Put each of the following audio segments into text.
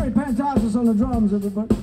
Fantastic on the drums, everybody.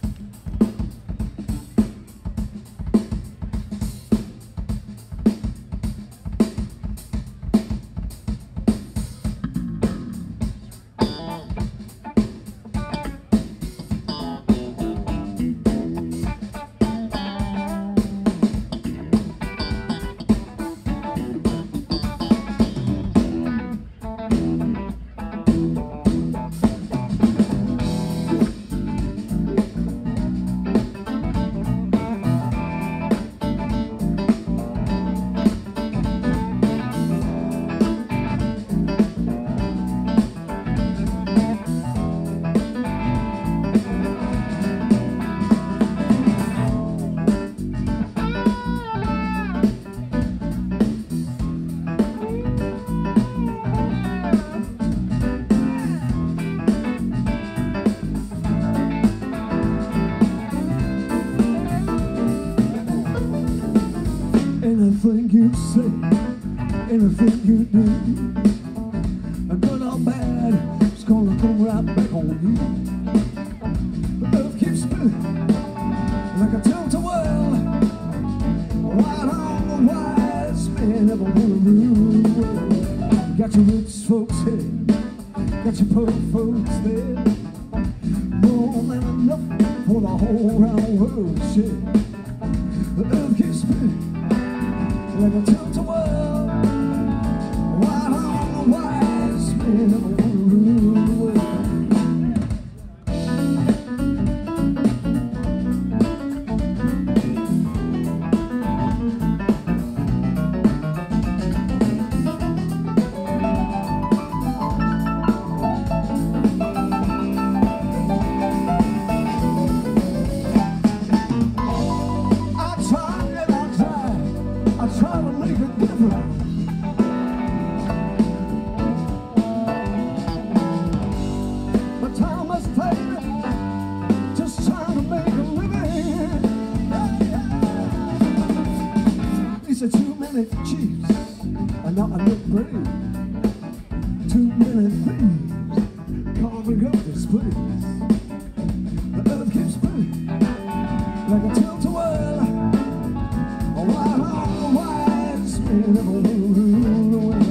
Anything you say, anything you do, good or bad, it's gonna come right back on you. The earth keeps spinning like a tilt-a-whirl. Right on the wise man never wanna rule the world. Got your rich folks here, got your poor folks there. More than enough for the whole round world to share. The earth keeps spinning like a tilt-a-whirl. Right on the wise man never wanna rule the world. Try to make it different. But time must take, just trying to make a living. These are too many chiefs and not enough brave. Too many thieves carving up this place. The earth keeps spinning like a tilt-a-whirl. Right on the wise man never will rule the world.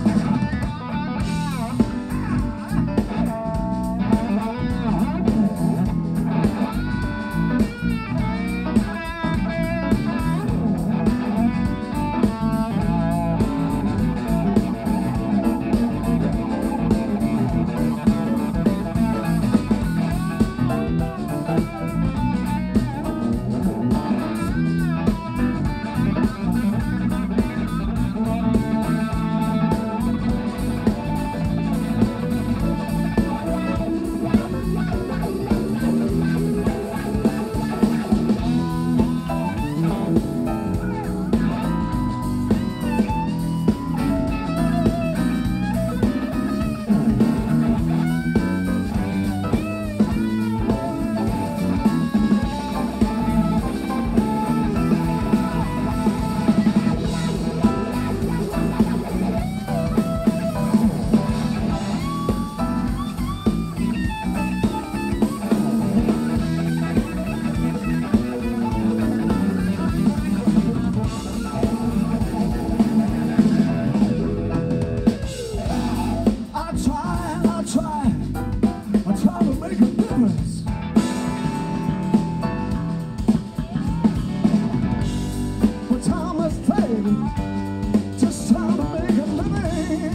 Just trying to make a living.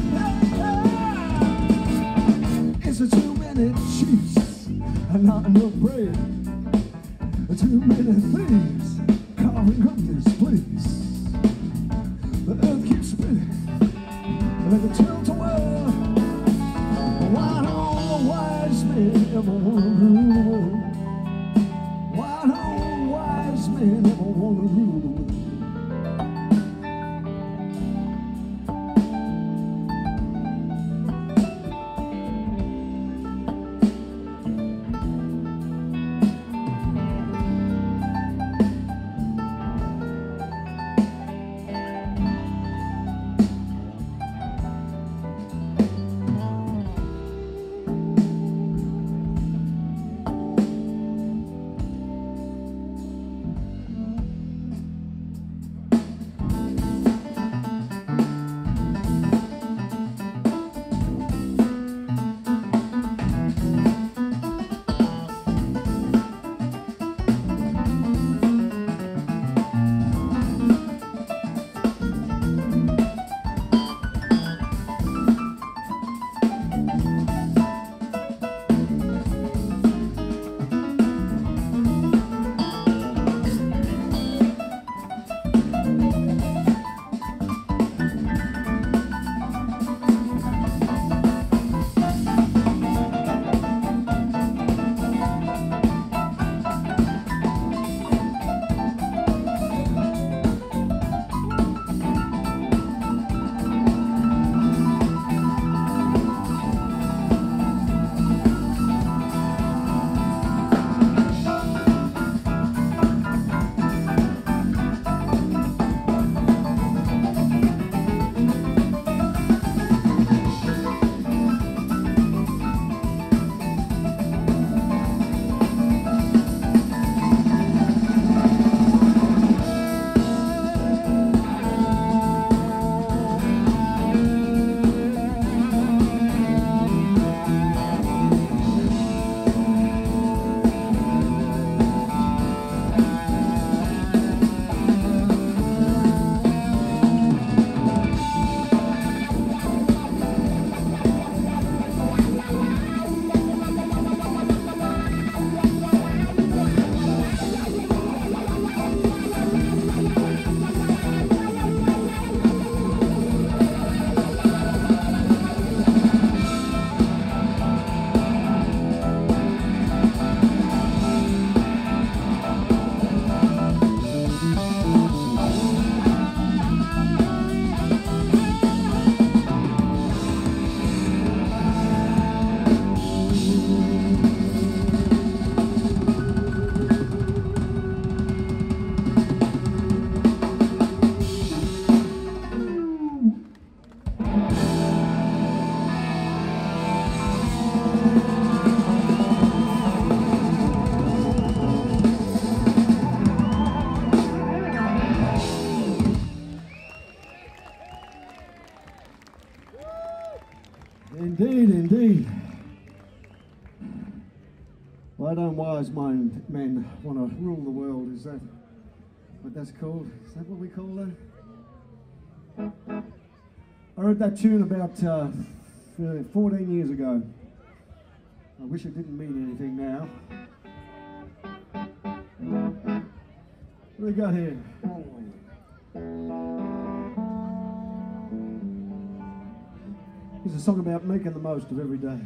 Is there too many chiefs and not enough brave? Too many thieves carving up this place. The earth keeps spinning like a tilt-a-whirl. Why don't the wise men ever want to rule the world? Why don't the wise men ever want to rule the world? Indeed, indeed. Well, don't wise men want to rule the world, is that what that's called? Is that what we call that? I wrote that tune about 14 years ago. I wish it didn't mean anything now. What do we got here? It's a song about making the most of every day.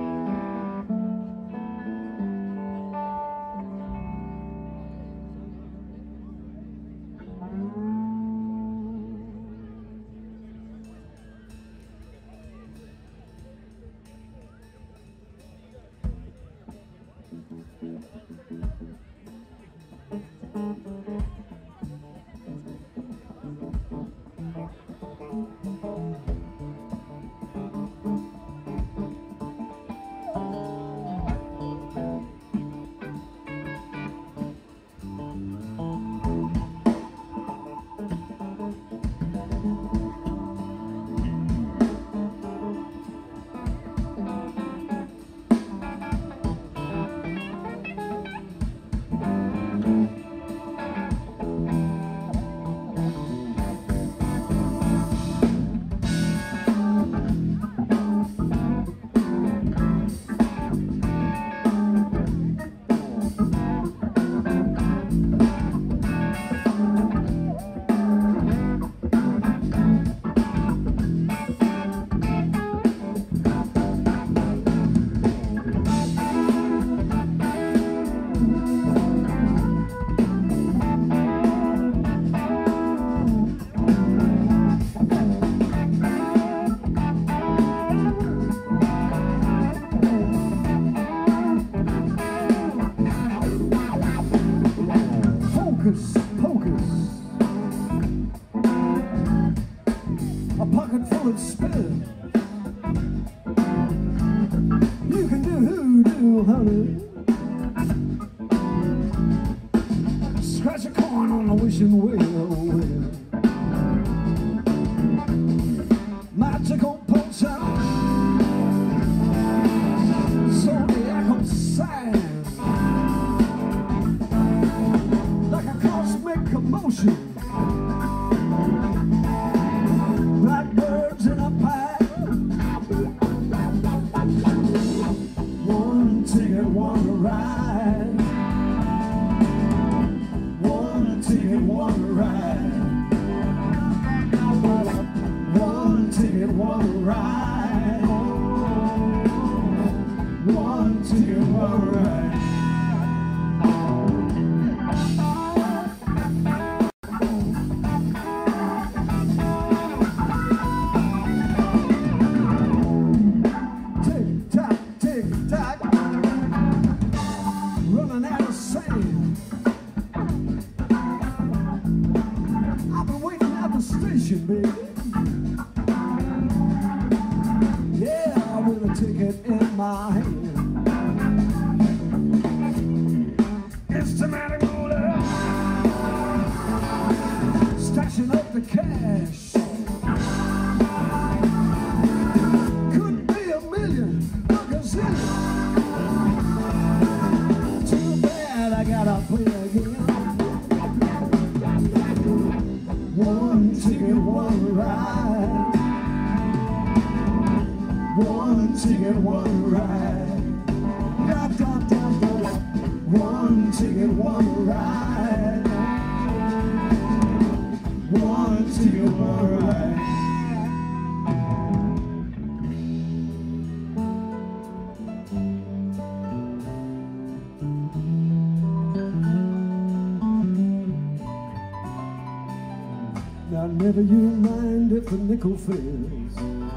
Never you mind if the nickel fails.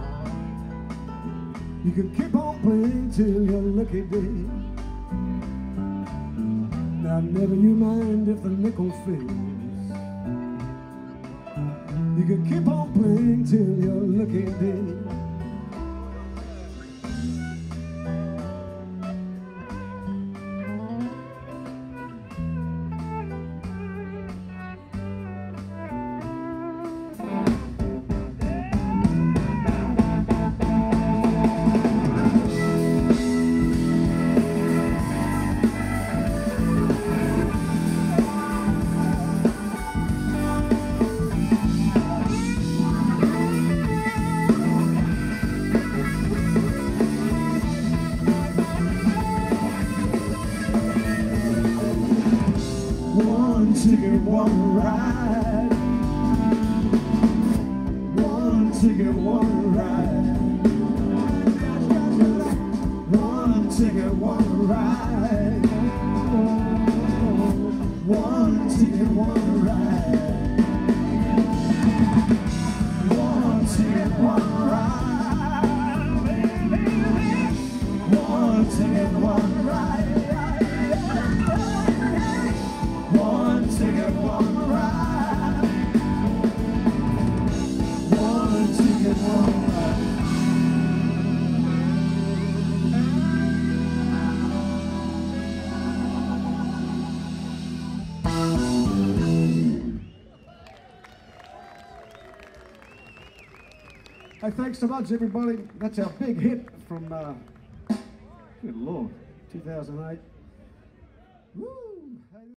You can keep on playing till your lucky day. Now never you mind if the nickel fails. You can keep on playing till your lucky day. one ride. One ticket, one ride. One ticket, one ride. One ticket, one ride. One ticket, one ride. One ticket, one ride. One ticket, one ride. One ticket, one ride. Hey, thanks so much, everybody. That's our big hit from, good Lord, 2008. Woo!